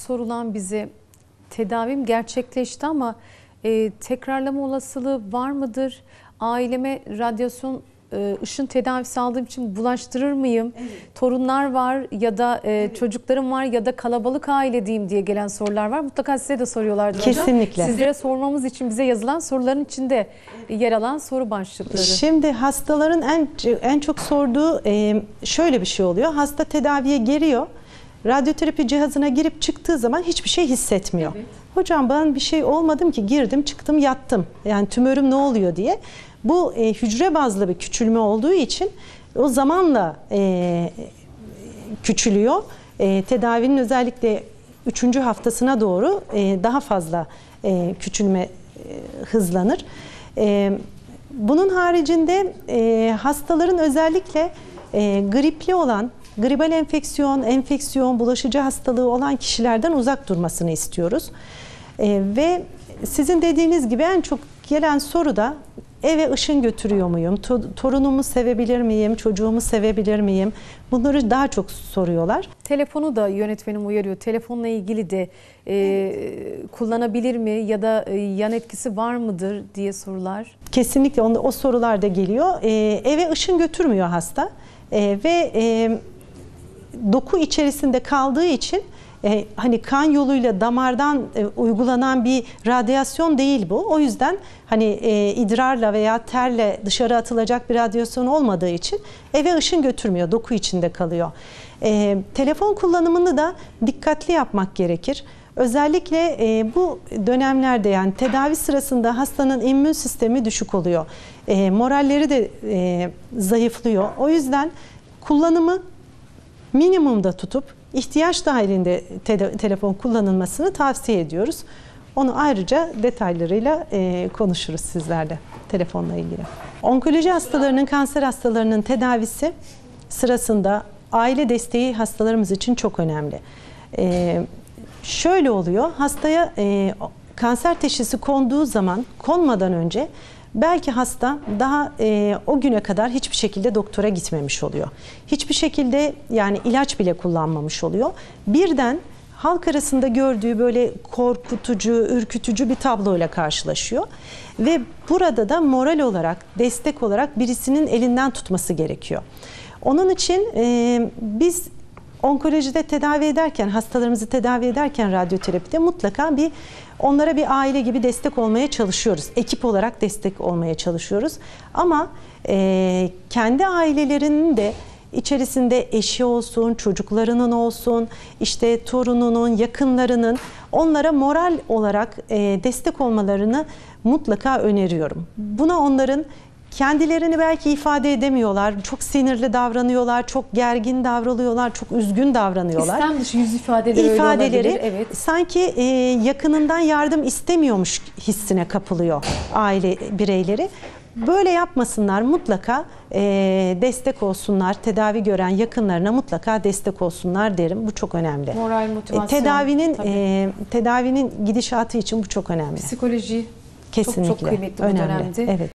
sorulan bize tedavim gerçekleşti ama tekrarlama olasılığı var mıdır? Aileme radyasyon ışın tedavisi aldığım için bulaştırır mıyım? Evet. Torunlar var ya da çocuklarım var ya da kalabalık aile diyeyim diye gelen sorular var. Mutlaka size de soruyorlardır. Kesinlikle. Hocam. Sizlere sormamız için bize yazılan soruların içinde yer alan soru başlıkları. Şimdi hastaların en çok sorduğu şöyle bir şey oluyor. Hasta tedaviye geliyor. Radyoterapi cihazına girip çıktığı zaman hiçbir şey hissetmiyor. Evet. Hocam ben bir şey olmadım ki, girdim çıktım yattım. Yani tümörüm ne oluyor diye. Bu hücre bazlı bir küçülme olduğu için o zamanla küçülüyor. Tedavinin özellikle 3. haftasına doğru daha fazla küçülme hızlanır. Bunun haricinde hastaların özellikle gripli olan, gribal enfeksiyon, bulaşıcı hastalığı olan kişilerden uzak durmasını istiyoruz. Ve sizin dediğiniz gibi en çok gelen soru da eve ışın götürüyor muyum? Torunumu sevebilir miyim? Çocuğumu sevebilir miyim? Bunları daha çok soruyorlar. Telefonu da yönetmenim uyarıyor. Telefonla ilgili de kullanabilir mi ya da yan etkisi var mıdır diye sorular. Kesinlikle o sorular da geliyor. Eve ışın götürmüyor hasta ve doku içerisinde kaldığı için hani kan yoluyla damardan uygulanan bir radyasyon değil bu. O yüzden hani idrarla veya terle dışarı atılacak bir radyasyon olmadığı için eve ışın götürmüyor. Doku içinde kalıyor. Telefon kullanımını da dikkatli yapmak gerekir. Özellikle bu dönemlerde, yani tedavi sırasında hastanın immün sistemi düşük oluyor. Moralleri de zayıflıyor. O yüzden kullanımı minimumda tutup ihtiyaç dahilinde telefon kullanılmasını tavsiye ediyoruz. Onu ayrıca detaylarıyla konuşuruz sizlerle telefonla ilgili. Onkoloji hastalarının, kanser hastalarının tedavisi sırasında aile desteği hastalarımız için çok önemli. Şöyle oluyor, hastaya kanser teşhisi konduğu zaman, konmadan önce belki hasta daha o güne kadar hiçbir şekilde doktora gitmemiş oluyor. Hiçbir şekilde yani ilaç bile kullanmamış oluyor. Birden halk arasında gördüğü böyle korkutucu, ürkütücü bir tabloyla karşılaşıyor. Ve burada da moral olarak, destek olarak birisinin elinden tutması gerekiyor. Onun için biz onkolojide tedavi ederken, hastalarımızı tedavi ederken radyoterapide mutlaka onlara bir aile gibi destek olmaya çalışıyoruz. Ekip olarak destek olmaya çalışıyoruz. Ama kendi ailelerinin de içerisinde eşi olsun, çocuklarının olsun, işte torununun, yakınlarının onlara moral olarak destek olmalarını mutlaka öneriyorum. Buna onların kendilerini belki ifade edemiyorlar, çok sinirli davranıyorlar, çok gergin davranıyorlar, çok üzgün davranıyorlar. İstem dışı yüz ifadeleri evet. Sanki yakınından yardım istemiyormuş hissine kapılıyor aile bireyleri. Böyle yapmasınlar, mutlaka destek olsunlar, tedavi gören yakınlarına mutlaka destek olsunlar derim. Bu çok önemli. Moral, motivasyon. Tedavinin gidişatı için bu çok önemli. Psikoloji kesinlikle çok kıymetli bu önemli. dönemde. Evet.